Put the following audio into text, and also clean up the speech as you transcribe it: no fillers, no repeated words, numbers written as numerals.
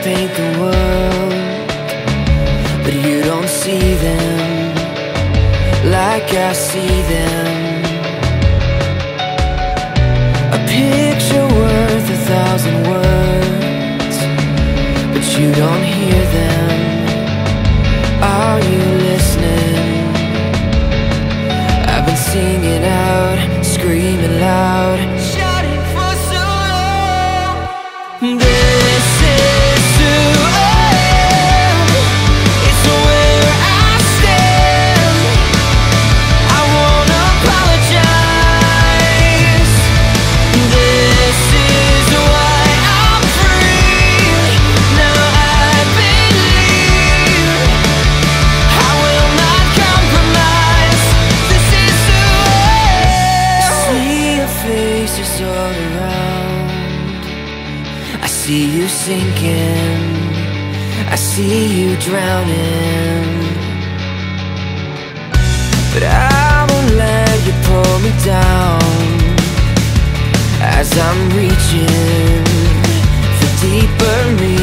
paint the world, but you don't see them like I see them. A picture worth 1,000 words, but you don't hear them. Are you listening? I've been singing out, screaming loud, shouting for so long. This is who I am. It's where I stand. I won't apologize. This is why I'm free. Now I believe I will not compromise. This is who I am. See your faces all around. I see you sinking, I see you drowning, but I won't let you pull me down as I'm reaching for deeper meaning.